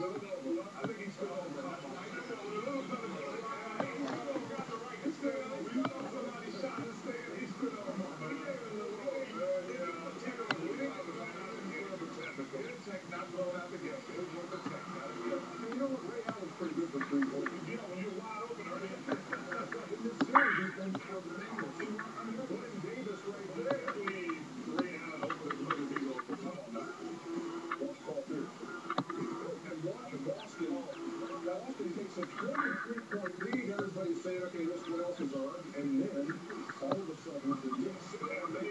I think he's still over. Not throwing out the gift. Here's what the tech got to give. You know what? Ray Allen's pretty good for 3 points. Yeah, when you're wide open, are you? In this series, he's been tremendous. I mean, Glenn Davis right there. Ray Allen open as much as he's open. Come on now. Watch Paul Pierce. And watch Boston. Boston takes a 23-point lead. Everybody's saying, okay, this what else is on? And then, all of a sudden, yes,